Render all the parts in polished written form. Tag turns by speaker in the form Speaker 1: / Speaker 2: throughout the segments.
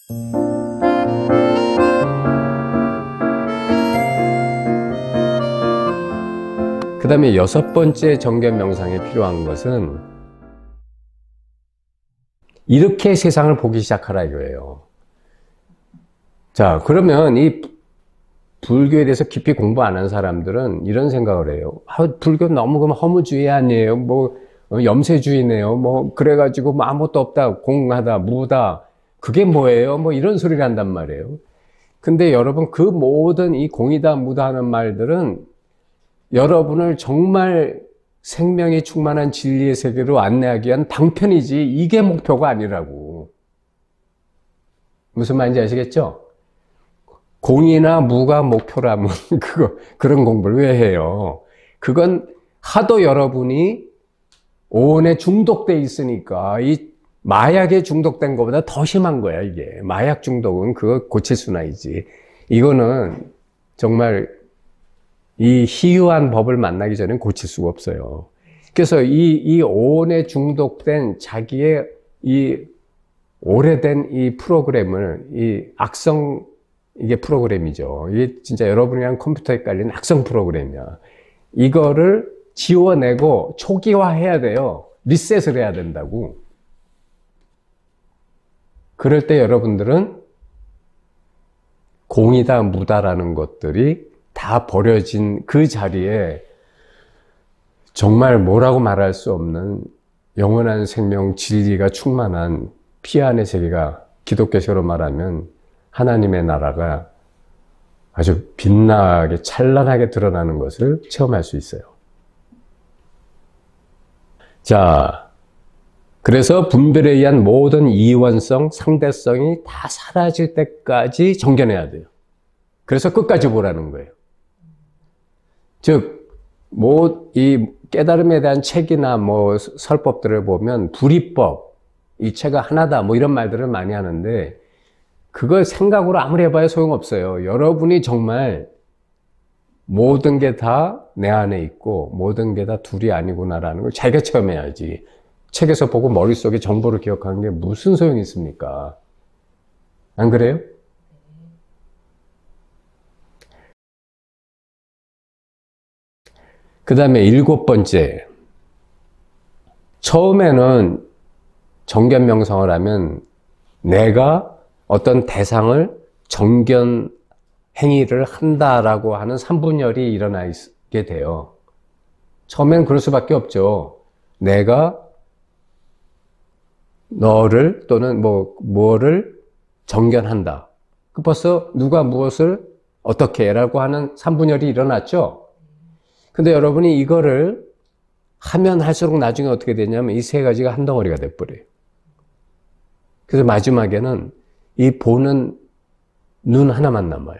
Speaker 1: 그 다음에 6번째 정견 명상에 필요한 것은 이렇게 세상을 보기 시작하라 이거예요. 자, 그러면 이 불교에 대해서 깊이 공부 안 한 사람들은 이런 생각을 해요. 아, 불교 너무 그럼 허무주의 아니에요? 뭐 염세주의네요. 뭐 그래가지고 뭐 아무것도 없다, 공하다, 무다. 그게 뭐예요? 뭐 이런 소리를 한단 말이에요. 근데 여러분, 그 모든 이 공이다, 무다 하는 말들은 여러분을 정말 생명이 충만한 진리의 세계로 안내하기 위한 방편이지 이게 목표가 아니라고. 무슨 말인지 아시겠죠? 공이나 무가 목표라면 그런 공부를 왜 해요? 그건 하도 여러분이 오온에 중독돼 있으니까 이 마약에 중독된 것보다 더 심한 거야, 이게. 마약 중독은 그거 고칠 수나 있지. 이거는 정말 이 희유한 법을 만나기 전엔 고칠 수가 없어요. 그래서 이 오온에 중독된 자기의 이 오래된 이 프로그램을, 이 악성, 이게 프로그램이죠. 이게 진짜 여러분이랑 컴퓨터에 깔린 악성 프로그램이야. 이거를 지워내고 초기화해야 돼요. 리셋을 해야 된다고. 그럴 때 여러분들은 공이다, 무다라는 것들이 다 버려진 그 자리에 정말 뭐라고 말할 수 없는 영원한 생명 진리가 충만한 피안의 세계가, 기독교식으로 말하면 하나님의 나라가 아주 빛나게 찬란하게 드러나는 것을 체험할 수 있어요. 자, 그래서 분별에 의한 모든 이원성, 상대성이 다 사라질 때까지 정견해야 돼요. 그래서 끝까지 보라는 거예요. 즉, 이 깨달음에 대한 책이나 설법들을 보면 불이법, 이 책가 하나다, 이런 말들을 많이 하는데, 그걸 생각으로 아무리 해봐야 소용없어요. 여러분이 정말 모든 게 다 내 안에 있고, 모든 게 다 둘이 아니구나라는 걸 자기가 체험해야지. 책에서 보고 머릿속에 정보를 기억하는 게 무슨 소용이 있습니까? 안 그래요? 그 다음에 7번째. 처음에는 정견 명상을 하면 내가 어떤 대상을 정견 행위를 한다라고 하는 삼분열이 일어나게 돼요. 처음엔 그럴 수밖에 없죠. 내가 너를 또는 뭐를 정견한다. 벌써 누가 무엇을 어떻게 라고 하는 삼분열이 일어났죠. 근데 여러분이 이거를 하면 할수록 나중에 어떻게 되냐면 이 세 가지가 한 덩어리가 돼버려요. 그래서 마지막에는 이 보는 눈 하나만 남아요.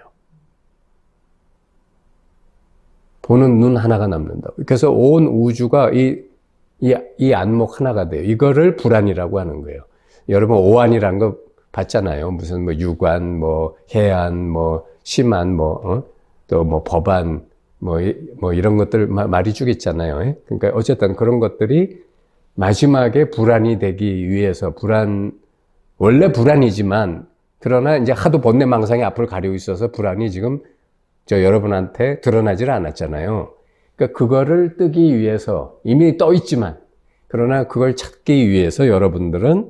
Speaker 1: 보는 눈 하나가 남는다고. 그래서 온 우주가 이 안목 하나가 돼요. 이거를 불안이라고 하는 거예요. 여러분 오안이라는 거 봤잖아요. 무슨 유관, 해안, 심안, 또 법안, 이런 것들 말이 주겠잖아요. 그러니까 어쨌든 그런 것들이 마지막에 불안이 되기 위해서 원래 불안이지만 그러나 이제 하도 번뇌망상이 앞을 가리고 있어서 불안이 지금 여러분한테 드러나질 않았잖아요. 그러니까 그거를 뜨기 위해서 이미 떠 있지만 그러나 그걸 찾기 위해서 여러분들은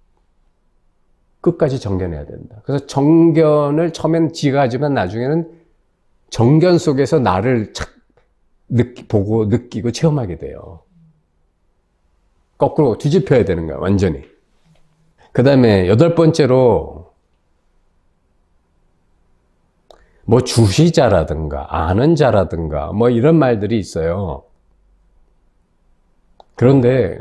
Speaker 1: 끝까지 정견해야 된다. 그래서 정견을 처음엔 지가 하지만 나중에는 정견 속에서 나를 보고 느끼고 체험하게 돼요. 거꾸로 뒤집혀야 되는 거야, 완전히. 그 다음에 8번째로 주시자라든가 아는 자라든가 이런 말들이 있어요. 그런데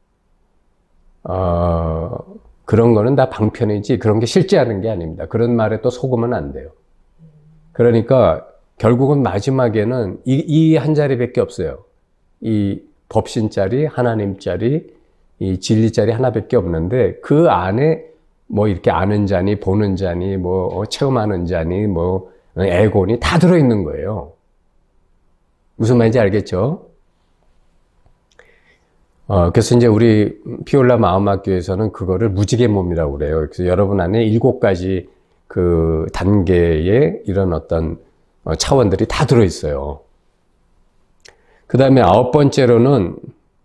Speaker 1: 그런 거는 다 방편이지 그런 게 실제 하는 게 아닙니다. 그런 말에 또 속으면 안 돼요. 그러니까 결국은 마지막에는 이 한 자리밖에 없어요. 이 법신자리, 하나님자리, 이 진리자리 하나밖에 없는데 그 안에 이렇게 아는 자니 보는 자니 체험하는 자니 에고니 다 들어있는 거예요. 무슨 말인지 알겠죠? 그래서 이제 우리 피올라 마음학교에서는 그거를 무지개 몸이라고 그래요. 그래서 여러분 안에 7가지 그 단계의 이런 어떤 차원들이 다 들어있어요. 그 다음에 9번째로는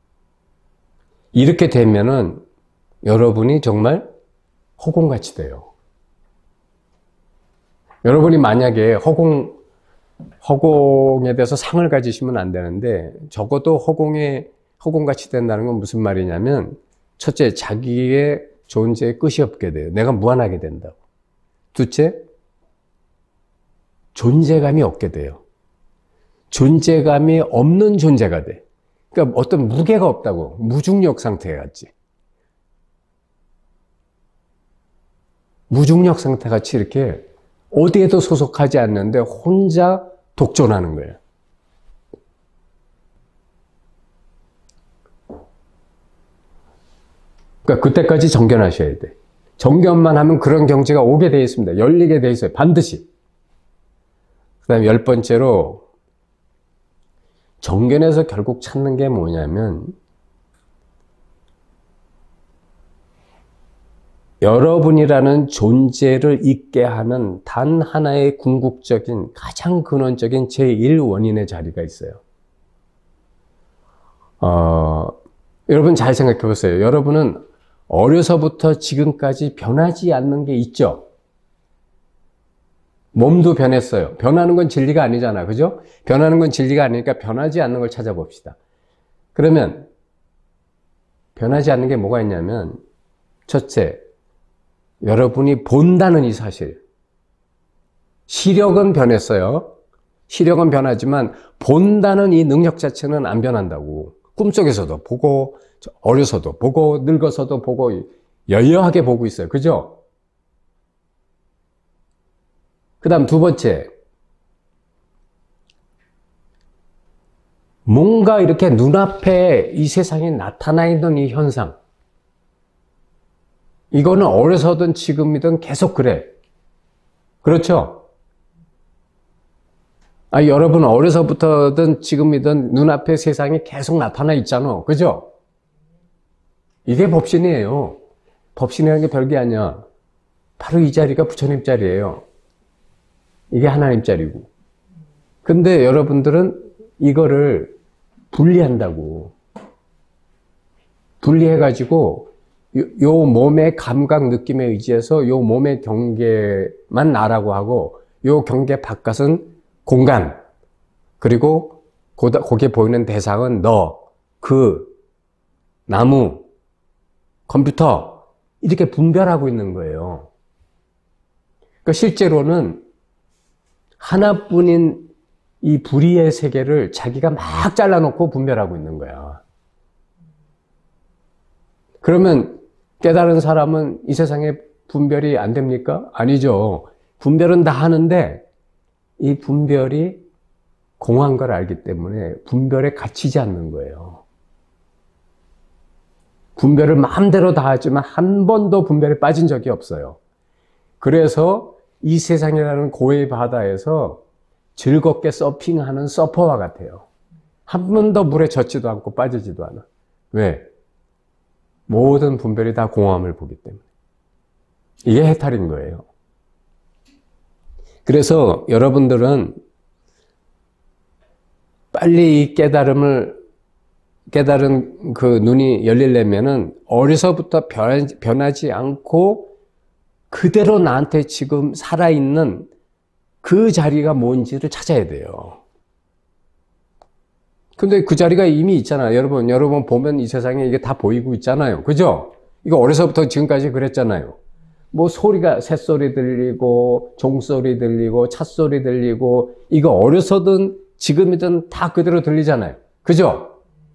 Speaker 1: 이렇게 되면은 여러분이 정말 허공같이 돼요. 여러분이 만약에 허공에 대해서 상을 가지시면 안 되는데, 적어도 허공같이 된다는 건 무슨 말이냐면, 첫째, 자기의 존재에 끝이 없게 돼요. 내가 무한하게 된다고. 둘째, 존재감이 없게 돼요. 존재감이 없는 존재가 돼. 그러니까 어떤 무게가 없다고. 무중력 상태에 갔지. 무중력 상태 같이 이렇게 어디에도 소속하지 않는데 혼자 독존하는 거예요. 그러니까 그때까지 정견하셔야 돼. 정견만 하면 그런 경지가 오게 돼 있습니다. 열리게 돼 있어요. 반드시. 그 다음에 10번째로 정견에서 결국 찾는 게 뭐냐면 여러분이라는 존재를 있게 하는 단 하나의 궁극적인 가장 근원적인 제1원인의 자리가 있어요. 여러분 잘 생각해 보세요. 여러분은 어려서부터 지금까지 변하지 않는 게 있죠? 몸도 변했어요. 변하는 건 진리가 아니잖아. 그죠? 변하는 건 진리가 아니니까 변하지 않는 걸 찾아봅시다. 그러면 변하지 않는 게 뭐가 있냐면 첫째, 여러분이 본다는 이 사실. 시력은 변했어요. 시력은 변하지만 본다는 이 능력 자체는 안 변한다고. 꿈속에서도 보고 어려서도 보고 늙어서도 보고 여여하게 보고 있어요. 그죠? 그 다음 2번째, 뭔가 이렇게 눈앞에 이 세상에 나타나 있는 이 현상, 이거는 어려서든 지금이든 계속 그래. 그렇죠? 여러분 어려서부터든 지금이든 눈앞에 세상이 계속 나타나 있잖아. 그죠? 이게 법신이에요. 법신이라는 게 별게 아니야. 바로 이 자리가 부처님 자리예요. 이게 하나님 자리고. 근데 여러분들은 이거를 분리한다고. 분리해가지고 요 몸의 감각 느낌에 의지해서 요 몸의 경계만 나라고 하고 요 경계 바깥은 공간, 그리고 거기에 보이는 대상은 너, 나무, 컴퓨터 이렇게 분별하고 있는 거예요. 그러니까 실제로는 하나뿐인 이 불의의 세계를 자기가 막 잘라놓고 분별하고 있는 거야. 그러면 깨달은 사람은 이 세상에 분별이 안 됩니까? 아니죠. 분별은 다 하는데 이 분별이 공한 걸 알기 때문에 분별에 갇히지 않는 거예요. 분별을 마음대로 다 하지만 한 번도 분별에 빠진 적이 없어요. 그래서 이 세상이라는 고의 바다에서 즐겁게 서핑하는 서퍼와 같아요. 한 번도 물에 젖지도 않고 빠지지도 않아. 왜? 모든 분별이 다 공함을 보기 때문에. 이게 해탈인 거예요. 그래서 여러분들은 빨리 이 깨달은 그 눈이 열리려면은 어려서부터 변하지 않고 그대로 나한테 지금 살아있는 그 자리가 뭔지를 찾아야 돼요. 근데 그 자리가 이미 있잖아요. 여러분 보면 이 세상에 이게 다 보이고 있잖아요. 그죠? 이거 어려서부터 지금까지 그랬잖아요. 뭐 새소리 들리고, 종소리 들리고, 찻소리 들리고, 이거 어려서든 지금이든 다 그대로 들리잖아요. 그죠?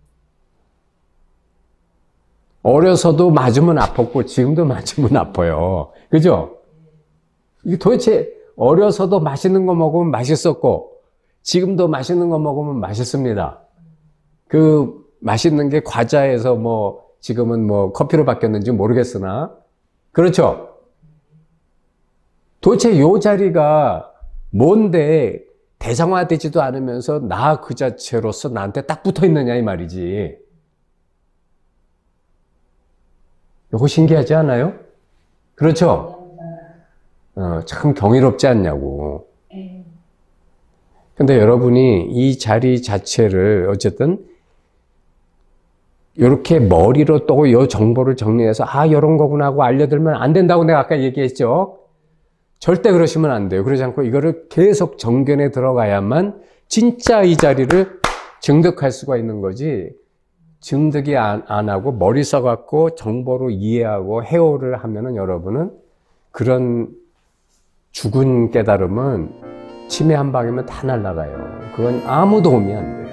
Speaker 1: 어려서도 맞으면 아팠고, 지금도 맞으면 아파요. 그죠? 이게 도대체 어려서도 맛있는 거 먹으면 맛있었고, 지금도 맛있는 거 먹으면 맛있습니다. 그 맛있는 게 과자에서 지금은 커피로 바뀌었는지 모르겠으나, 그렇죠? 도대체 요 자리가 뭔데 대상화되지도 않으면서 나 그 자체로서 나한테 딱 붙어 있느냐 이 말이지. 이거 신기하지 않아요? 그렇죠? 참 경이롭지 않냐고. 근데 여러분이 이 자리 자체를 어쨌든 이렇게 머리로 또 이 정보를 정리해서 이런 거구나 하고 알려들면 안 된다고 내가 아까 얘기했죠. 절대 그러시면 안 돼요. 그러지 않고 이거를 계속 정견에 들어가야만 진짜 이 자리를 증득할 수가 있는 거지. 증득이 안 하고 머리 써갖고 정보로 이해하고 해오를 하면은 여러분은 그런 죽은 깨달음은 침에 한 방이면 다 날아가요. 그건 아무 도움이 안 돼요.